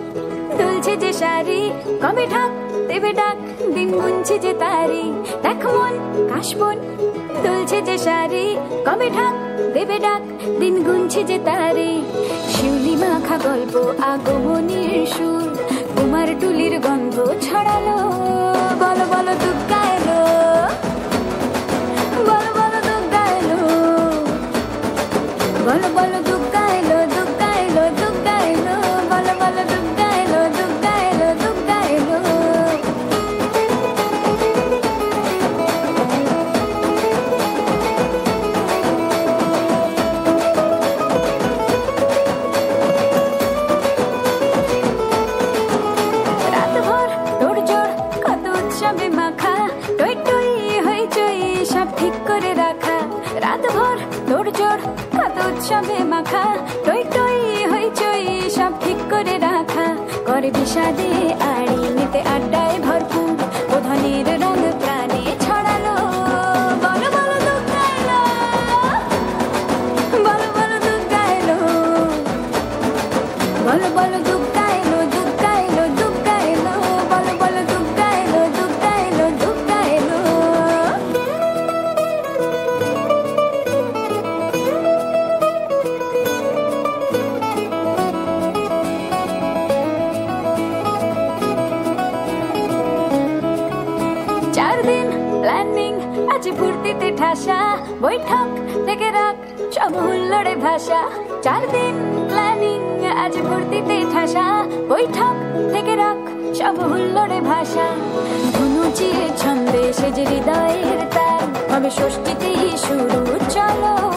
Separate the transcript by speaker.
Speaker 1: দুলছে যে শাড়ি, কবে ঢাক দেবে ডাক, দিন গুনছে যে তারি। দেখ মন কাশবন, দুলছে যে শাড়ি, কবে ঢাক দেবে ডাক, দিন গুনছে যে তারি। শিউলি মাখা গল্প, আগমনীর সুর, কুমার টুলির গন্ধ ছড়ালো। বলো বলো দুগ্গা এলো, বলো বলো দুগ্গা এলো, বলো বলো দুগ্গা এলো, দুগ্গা এলো, দুগ্গা এলো, বলো বলো দুগ্গা এলো, দুগ্গা এলো, দুগ্গা এলো। রাতভর তোড়জোড়, কত উৎসবে মাখা, টই টই হইচই সব ঠিক করে রাখা। রাতভর তোড়জোড়, কত উৎসবে মাখা, টই টই হইচই সব ঠিক করে রাখা। করে বিষাদে আড়ি, নিতে আড্ডায় ভরপুর, প্রধানের রঙ প্রাণে ছড়ালো। বলো বলো দুগ্গা এলো, বলো বলো দুগ্গা এলো, বলো বলো দুগ্গা এলো, দুগ্গা এলো, দুগ্গা এলো, বলো বলো দুগ্গা এলো, দুগ্গা এলো, দুগ্গা এলো। চার দিন প্ল্যানিং, আজ ফুর্তিতে ঠাসা, বৈঠক থেকে রাখ সব হুল্লোড়ে ভাষা। চার দিন প্ল্যানিং, আজ ফুর্তিতে ঠাসা, বৈঠক থেকে রাখ সব হুল্লোড়ে ভাষা। ধনুচির ছন্দে সেজে হৃদয়ের তার, হবে ষষ্ঠীতেই শুরু, চলো